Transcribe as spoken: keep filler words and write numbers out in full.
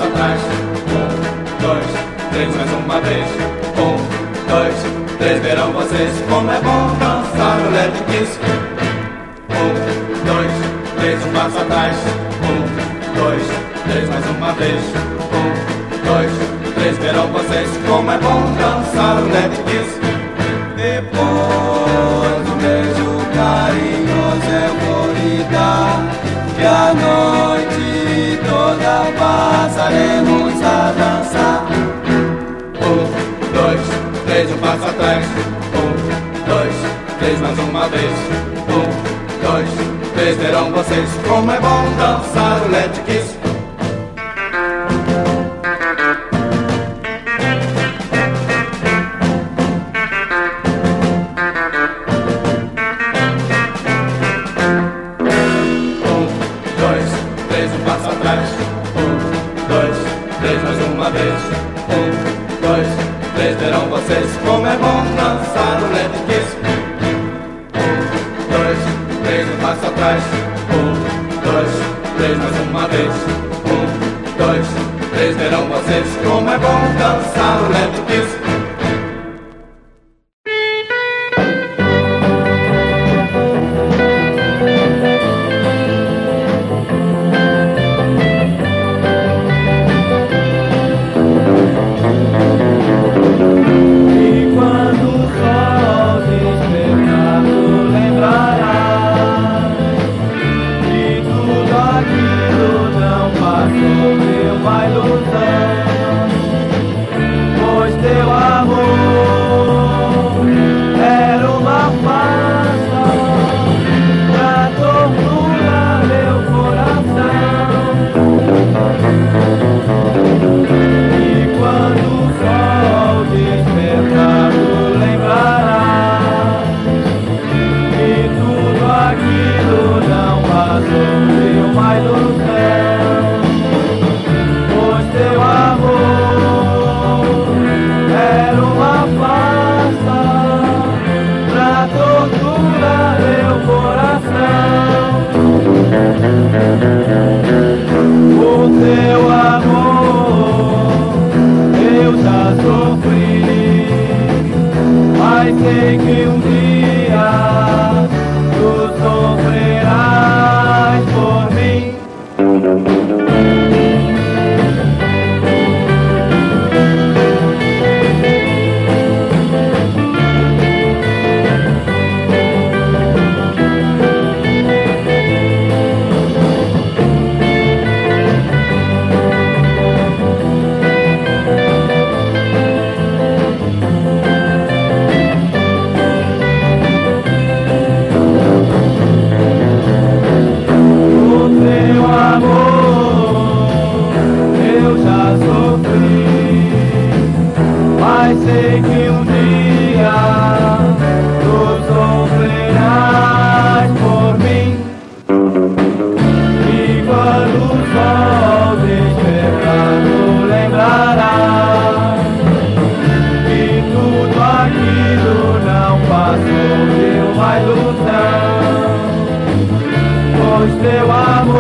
atrás. Um, dois, três, mais uma vez. Um, dois, três, verão vocês como é bom dançar o Led Kiss. Um, dois, três, um passo atrás. Um, dois, três, mais uma vez. Um, dois, três, verão vocês como é bom dançar o Led Kiss. Depois um beijo carinhoso eu vou lhe dar, que a noite toda passaremos a dançar. Um, dois, três, um passo atrás. Um, dois, três, mais uma vez. Um, dois, três, verão vocês como é bom dançar o Led Kiss. Vocês como é bom dançar o Led Kiss. Um, dois, três, um passo atrás. Um, dois, três, mais uma vez. Um, dois, três, verão vocês como é bom dançar o Led Kiss. Teu amor